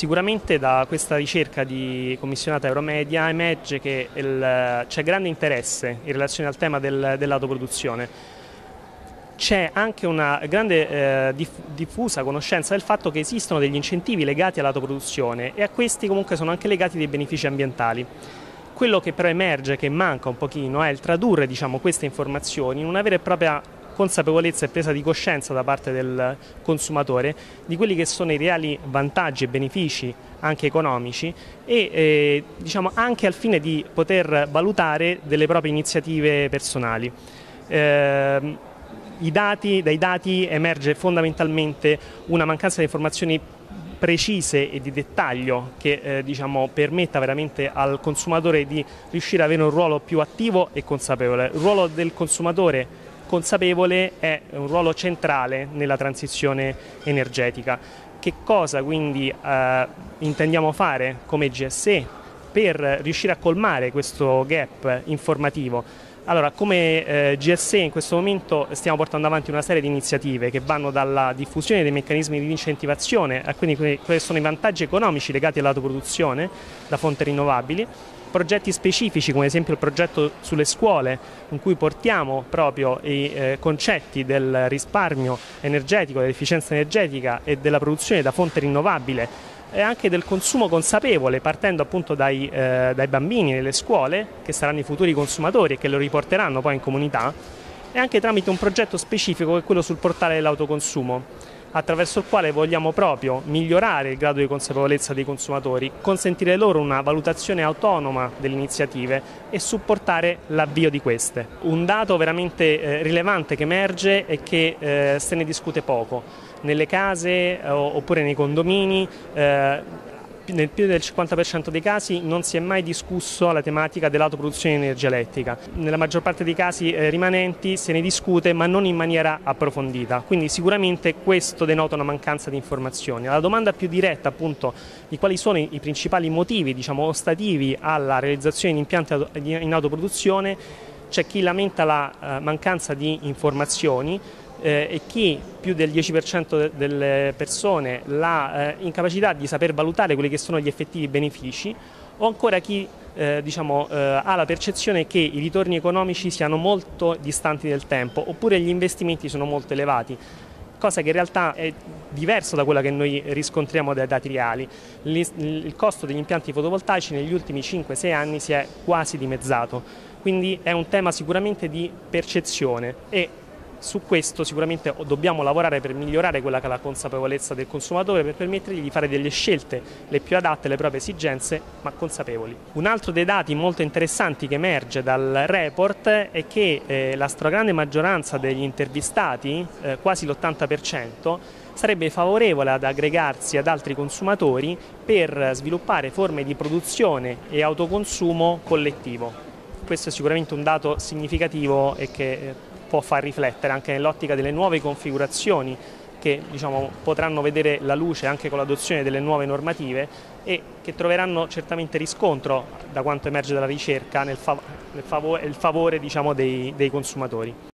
Sicuramente da questa ricerca di commissionata Euromedia emerge che c'è grande interesse in relazione al tema dell'autoproduzione. C'è anche una grande diffusa conoscenza del fatto che esistono degli incentivi legati all'autoproduzione e a questi comunque sono anche legati dei benefici ambientali. Quello che però emerge, che manca un pochino, è il tradurre, diciamo, queste informazioni in una vera e propria consapevolezza e presa di coscienza da parte del consumatore di quelli che sono i reali vantaggi e benefici anche economici e diciamo anche al fine di poter valutare delle proprie iniziative personali. Dai dati emerge fondamentalmente una mancanza di informazioni precise e di dettaglio che diciamo, permetta veramente al consumatore di riuscire ad avere un ruolo più attivo e consapevole. Il ruolo del consumatore consapevole è un ruolo centrale nella transizione energetica. Che cosa quindi intendiamo fare come GSE per riuscire a colmare questo gap informativo? Allora, come GSE in questo momento stiamo portando avanti una serie di iniziative che vanno dalla diffusione dei meccanismi di incentivazione a quindi quali sono i vantaggi economici legati all'autoproduzione da fonti rinnovabili, progetti specifici come ad esempio il progetto sulle scuole in cui portiamo proprio i concetti del risparmio energetico, dell'efficienza energetica e della produzione da fonte rinnovabile e anche del consumo consapevole, partendo appunto dai bambini nelle scuole, che saranno i futuri consumatori e che lo riporteranno poi in comunità, e anche tramite un progetto specifico che è quello sul portale dell'autoconsumo, attraverso il quale vogliamo proprio migliorare il grado di consapevolezza dei consumatori, consentire loro una valutazione autonoma delle iniziative e supportare l'avvio di queste. Un dato veramente rilevante che emerge è che se ne discute poco. Nelle case oppure nei condomini, nel più del 50% dei casi non si è mai discusso la tematica dell'autoproduzione di energia elettrica. Nella maggior parte dei casi rimanenti se ne discute ma non in maniera approfondita, quindi sicuramente questo denota una mancanza di informazioni. La domanda più diretta appunto di quali sono i principali motivi, diciamo, ostativi alla realizzazione di impianti in autoproduzione, c'è chi lamenta la mancanza di informazioni e chi, più del 10% delle persone, la incapacità di saper valutare quelli che sono gli effettivi benefici, o ancora chi diciamo, ha la percezione che i ritorni economici siano molto distanti nel tempo, oppure gli investimenti sono molto elevati, cosa che in realtà è diverso da quella che noi riscontriamo dai dati reali. Il costo degli impianti fotovoltaici negli ultimi 5-6 anni si è quasi dimezzato, quindi è un tema sicuramente di percezione e su questo sicuramente dobbiamo lavorare per migliorare quella che è la consapevolezza del consumatore, per permettergli di fare delle scelte le più adatte alle proprie esigenze, ma consapevoli. Un altro dei dati molto interessanti che emerge dal report è che la stragrande maggioranza degli intervistati, quasi l'80%, sarebbe favorevole ad aggregarsi ad altri consumatori per sviluppare forme di produzione e autoconsumo collettivo. Questo è sicuramente un dato significativo e che può far riflettere anche nell'ottica delle nuove configurazioni che diciamo, potranno vedere la luce anche con l'adozione delle nuove normative e che troveranno certamente riscontro, da quanto emerge dalla ricerca, nel favore diciamo, dei consumatori.